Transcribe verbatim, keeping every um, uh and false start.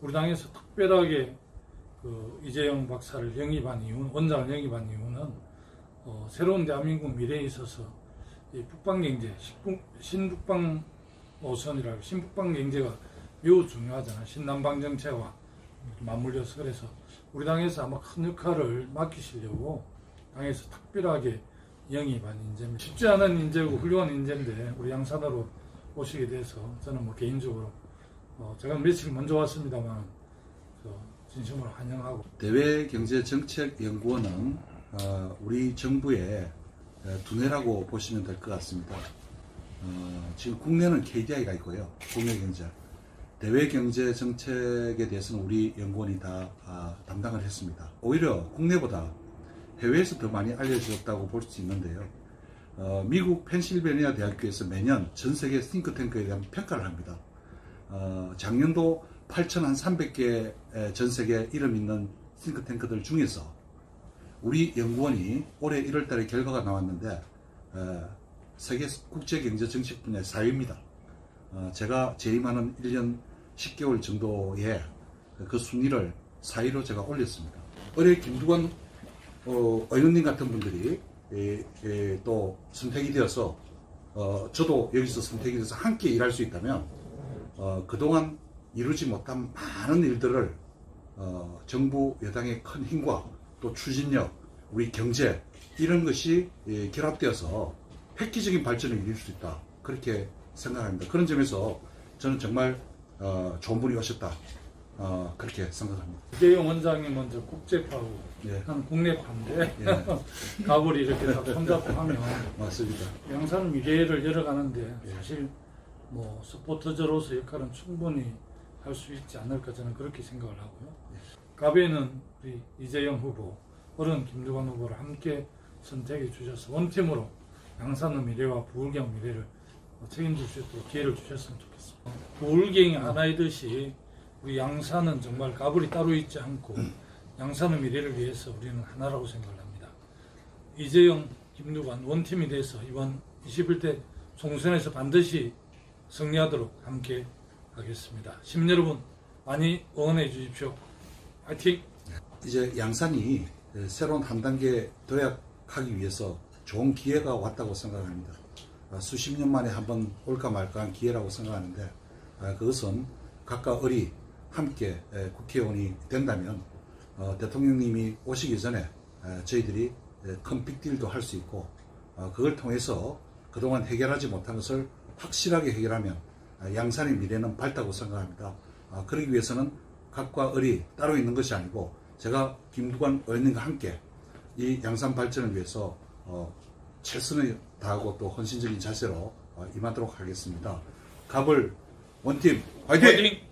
우리 당에서 특별하게 그 이재용 박사를 영입한 이유는, 원장을 영입한 이유는 어, 새로운 대한민국 미래에 있어서 이 북방경제, 신북방 노선이라고, 신북방경제가 매우 중요하잖아. 신남방 정책과 맞물려서. 그래서 우리 당에서 아마 큰 역할을 맡기시려고 당에서 특별하게 영입한 인재입니다. 쉽지 않은 인재고 훌륭한 인재인데 우리 양산으로 오시게 돼서 저는 뭐 개인적으로 어 제가 며칠 먼저 왔습니다만 진심으로 환영하고. 대외경제정책연구원은 어 우리 정부의 두뇌라고 보시면 될 것 같습니다. 어 지금 국내는 케이디아이가 있고요, 국내 경제. 대외경제정책에 대해서는 우리 연구원이 다 아, 담당을 했습니다. 오히려 국내보다 해외에서 더 많이 알려졌다고 볼 수 있는데요. 어, 미국 펜실베니아 대학교에서 매년 전 세계 싱크탱크에 대한 평가를 합니다. 어, 작년도 팔천삼백 개 전 세계 이름 있는 싱크탱크들 중에서 우리 연구원이 올해 일월 달에 결과가 나왔는데 어, 세계 국제경제정책 분야의 사 위입니다. 어, 제가 재임하는 일 년 십 개월 정도에 그 순위를 사 위로 제가 올렸습니다. 올해 김두관 어, 의원님 같은 분들이 에, 에, 또 선택이 되어서 어, 저도 여기서 선택이 돼서 함께 일할 수 있다면 어, 그동안 이루지 못한 많은 일들을 어, 정부 여당의 큰 힘과 또 추진력, 우리 경제 이런 것이 예, 결합되어서 획기적인 발전을 이룰 수 있다, 그렇게 생각합니다. 그런 점에서 저는 정말 어, 좋은 분이 오셨다, 어, 그렇게 생각합니다. 이재용 원장이 먼저 국제파고 예. 한 국내파인데 예. 갑을 이렇게 다 손잡고 하면 맞습니다. 양산 미래를 열어가는데 사실 뭐 서포터즈로서 역할은 충분히 할 수 있지 않을까, 저는 그렇게 생각을 하고요. 갑에는 우리 이재용 후보, 어른 김두관 후보를 함께 선택해 주셔서 원팀으로 양산의 미래와 부울경 미래를 책임질 수 있도록 기회를 주셨으면 좋겠습니다. 부울경이 하나이듯이 우리 양산은 정말 가불이 따로 있지 않고 양산의 미래를 위해서 우리는 하나라고 생각을 합니다. 이재용, 김두관 원팀이 돼서 이번 이십일 대 총선에서 반드시 승리하도록 함께 하겠습니다. 시민 여러분 많이 응원해 주십시오. 화이팅! 이제 양산이 새로운 한 단계 도약하기 위해서 좋은 기회가 왔다고 생각합니다. 수십 년 만에 한번 올까 말까한 기회라고 생각하는데, 그것은 각각 어리 함께 국회의원이 된다면 대통령님이 오시기 전에 저희들이 큰 빅딜도 할 수 있고, 그걸 통해서 그동안 해결하지 못한 것을 확실하게 해결하면 양산의 미래는 밝다고 생각합니다. 그러기 위해서는 각과 을이 따로 있는 것이 아니고 제가 김두관 의원님과 함께 이 양산 발전을 위해서 최선을 다하고 또 헌신적인 자세로 임하도록 하겠습니다. 갑을 원팀 화이팅! 화이팅!